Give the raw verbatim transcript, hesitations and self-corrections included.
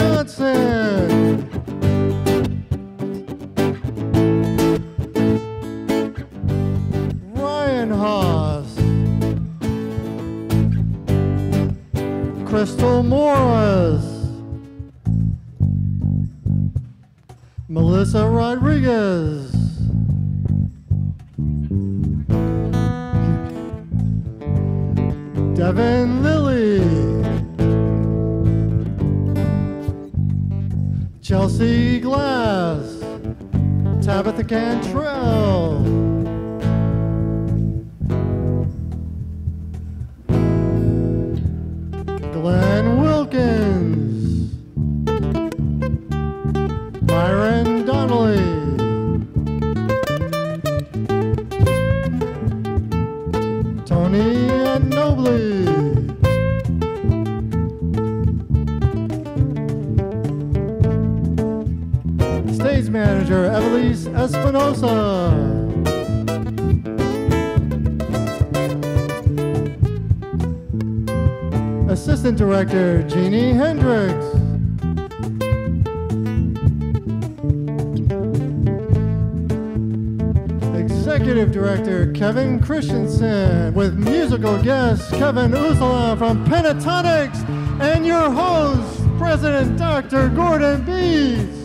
Johnson. Ryan Haas. Crystal Morris. Melissa Rodriguez. Devin Lilly. Chelsea Glass. Tabitha Cantrell. Glenn Wilkins. Myron Donley. Tony Nobley. Stage Manager Evelise Espinosa. Assistant Director Jeannie Hendricks. Executive Director Kevin Christenson, with musical guest Kevin Olusola from Pentatonics, and your host, President Doctor Gordon Bees.